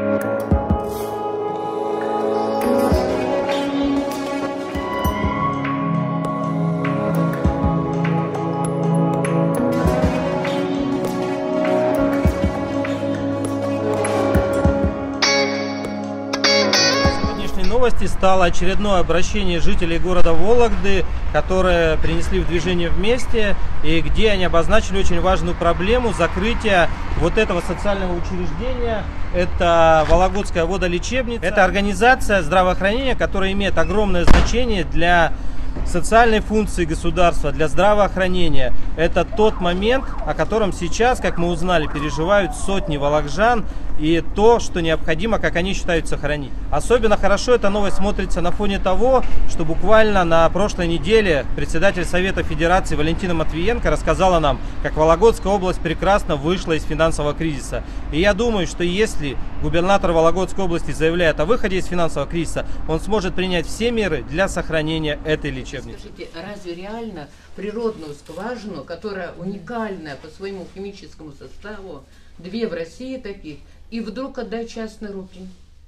Новости стало очередное обращение жителей города Вологды, которые принесли в движение вместе, и где они обозначили очень важную проблему закрытия вот этого социального учреждения. Это Вологодская водолечебница. Это организация здравоохранения, которая имеет огромное значение для социальной функции государства, для здравоохранения. Это тот момент, о котором сейчас, как мы узнали, переживают сотни волокжан, и то, что необходимо, как они считают, сохранить. Особенно хорошо эта новость смотрится на фоне того, что буквально на прошлой неделе председатель Совета Федерации Валентина Матвиенко рассказала нам, как Вологодская область прекрасно вышла из финансового кризиса. И я думаю, что если губернатор Вологодской области заявляет о выходе из финансового кризиса, он сможет принять все меры для сохранения этой лечебницы. Скажите, разве реально природную скважину, которая уникальная по своему химическому составу, 2 в России таких, и вдруг отдать частные руки?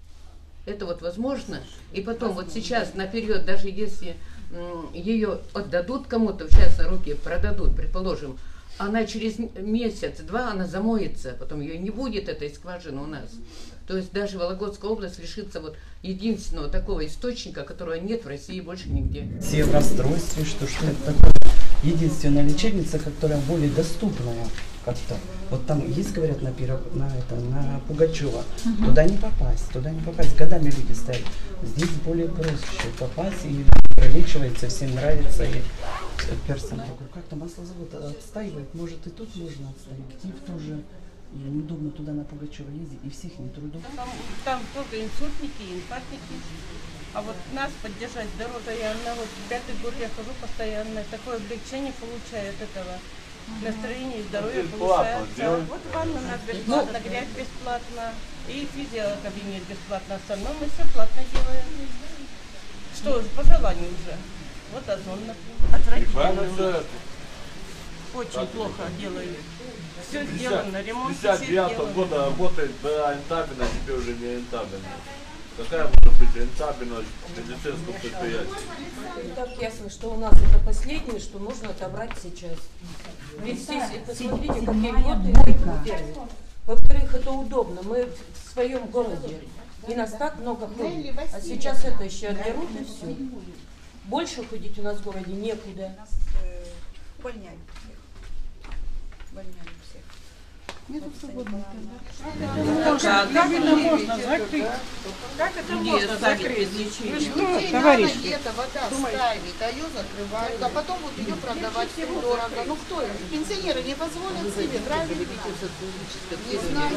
Это вот возможно? И потом вот сейчас на период, даже если ее отдадут кому-то в частные руки, продадут, предположим, она через месяц-два она замоется, потом ее не будет, этой скважины у нас. То есть даже Вологодская область лишится вот единственного такого источника, которого нет в России больше нигде. Все в расстройстве, что это такое единственная лечебница, которая более доступная как-то. Вот там есть, говорят, на Пугачева, туда не попасть, годами люди стоят. Здесь более проще попасть, и пролечивается, всем нравится, и персонал. Как-то маслозавод отстаивает, может и тут можно отставить, ТИФ тоже. И неудобно туда на Пугачева ездить, и всех не трудов. Там только инсультники и инфарктники. А вот нас поддержать здорово постоянно. Вот 5-й год я хожу постоянно. Такое облегчение получаю от этого. Настроение и здоровье получается. Вот ванна у нас бесплатно, грязь бесплатно. И физиокабинет бесплатно. Остальное мы все платно делаем. Что же, по желанию уже. Вот озон, например. Отвратительно. Очень плохо делают. Все сделано, ремонт. 59-го года работает до рентабельно, а теперь уже не рентабельно. Какая может быть рентабельность медицинского предприятия? Так ясно, что у нас это последнее, что нужно отобрать сейчас. Ведь здесь, посмотрите, какие годы. Во-вторых, это удобно. Мы в своем городе. И нас так много ходит. А сейчас это еще отберут и все. Больше ходить у нас в городе некуда. Увольняют всех. Увольняют всех. Нету свободного. Как это можно закрыть? Как это можно закрыть? Вы что, товарищи? Где-то вода ставит, а ее закрывают, а потом вот ее продавать дорого. Ну кто это? Пенсионеры не позволят себе, правильно? Не знаю.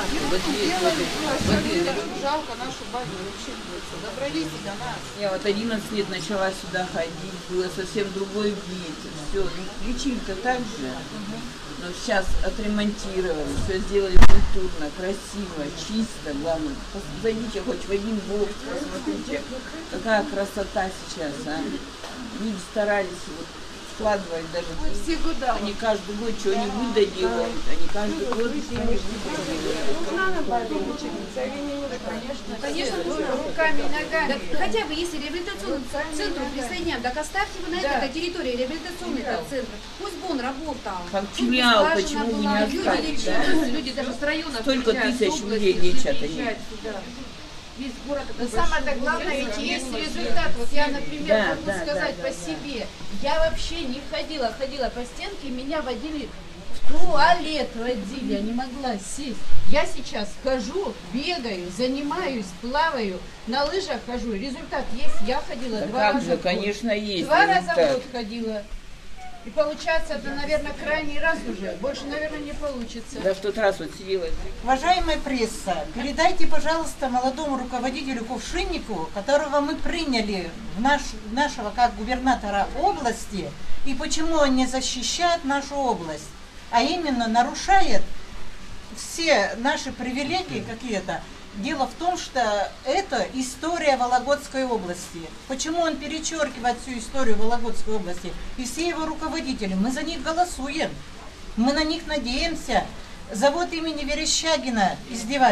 Жалко нашу базу лечебницу. Добрались и до нас. Я вот 11 лет начала сюда ходить, было совсем другой вид. Все, лечили-то так же. Но сейчас отремонтировали, все сделали культурно, красиво, чисто, главное. Зайдите хоть в один бокс, посмотрите, какая красота сейчас, а. Люди старались вот складывать даже. Все года. Они каждый год что-нибудь доделают, они каждый год что-нибудь доделают. Конечно, нужно руками и ногами. Хотя бы если реабилитационный центр присоединяем, так оставьте вы на этой территории реабилитационный центр. Пусть бы он работал. Как филиал, почему бы не оставить, да? Люди даже с района столько тысяч людей лечат они. Весь город. Но самое главное, ведь есть результат. Вот я, например, могу сказать по себе. Я вообще не ходила, ходила по стенке, меня водили в туалет, водили, я не могла сесть. Я сейчас хожу, бегаю, занимаюсь, плаваю, на лыжах хожу. Результат есть, я ходила да 2 как раза же, в год. конечно, есть 2 результат. раза в год ходила. И получается, это, наверное, крайний раз уже. Больше, наверное, не получится. Да в тот раз вот сидела. Уважаемая пресса, передайте, пожалуйста, молодому руководителю Кувшиннику, которого мы приняли в нашего как губернатора области, и почему он не защищает нашу область, а именно нарушает все наши привилегии какие-то. Дело в том, что это история Вологодской области. Почему он перечеркивает всю историю Вологодской области? И все его руководители, мы за них голосуем, мы на них надеемся. Завод имени Верещагина издевались.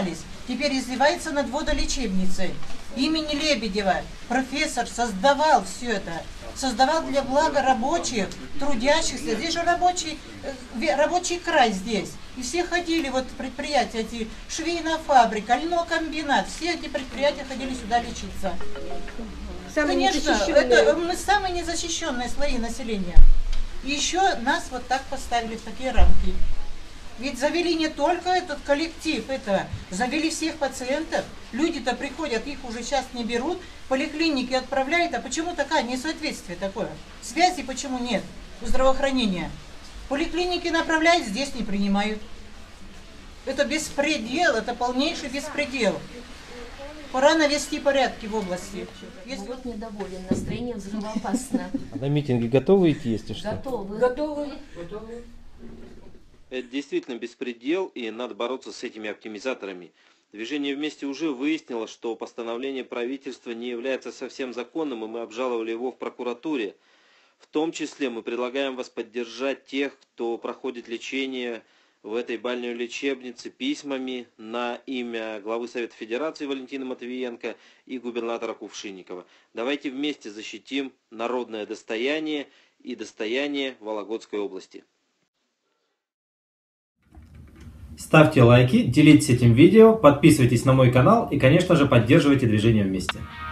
теперь издевается над водолечебницей. Имени Лебедева профессор создавал все это. Создавал для блага рабочих, трудящихся. Здесь же рабочий край здесь. И все ходили, вот предприятия эти, швейная фабрика, льнокомбинат, все эти предприятия ходили сюда лечиться. Конечно, это мы самые незащищенные слои населения. И еще нас вот так поставили в такие рамки. Ведь завели не только этот коллектив, завели всех пациентов. Люди-то приходят, их уже сейчас не берут, поликлиники отправляют. А почему такое несоответствие такое? Связи почему нет у здравоохранения? Поликлиники направляют, здесь не принимают. Это беспредел, это полнейший беспредел. Пора навести порядки в области. Вот недоволен, настроение взрывоопасно. А на митинги готовы идти, если что? Готовы. Готовы. Это действительно беспредел, и надо бороться с этими оптимизаторами. Движение «Вместе» уже выяснило, что постановление правительства не является совсем законным, и мы обжаловали его в прокуратуре. В том числе мы предлагаем вас поддержать тех, кто проходит лечение в этой больной лечебнице, письмами на имя главы Совета Федерации Валентина Матвиенко и губернатора Кувшинникова. Давайте вместе защитим народное достояние и достояние Вологодской области. Ставьте лайки, делитесь этим видео, подписывайтесь на мой канал и, конечно же, поддерживайте движение «Вместе».